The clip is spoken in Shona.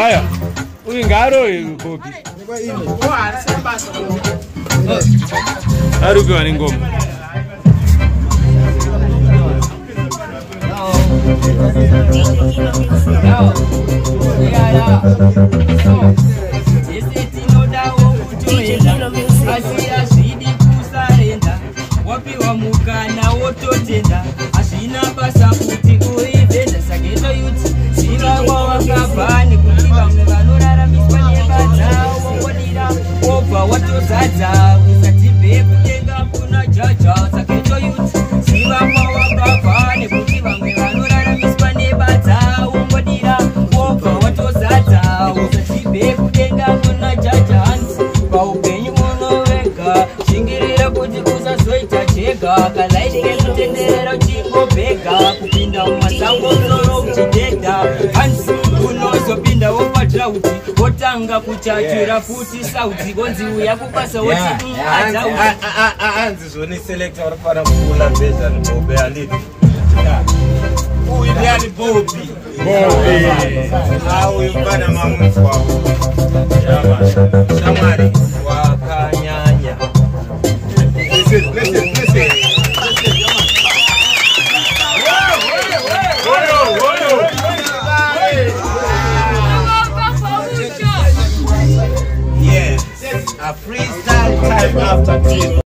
Aya, uingaro kopi. Harupi wani ngoma. Wapiwa mukana wototenda ashina basa kuti uivenda sageto yuti sivawa wakabhani kuti vamwe vanoraramiswa nebadzao vongodira wobva watozadza usati bhe kutenga kuna jaja sageto yuti sivawa wakabhani kuti vamwe vanoraramiswa nebadzao vongodira wobva watozadza usati bhe kutenga kuna jaja hanzi paupenyu unovega shingirira kuti usazoita chega kalainike kutenderera uchingobhega kupinda mumasango musoro uchidedha hanzi unozopinda wopadhirauti wotanga kuchatura futi sauti vonzi uya kupasa woti hanzi zvoni selekta urifana kufula bezani bobe aliti uyani bobi uyufana mamunzi wavo shamwari wakanyanya. Listen. Yeah, a freestyle time after this.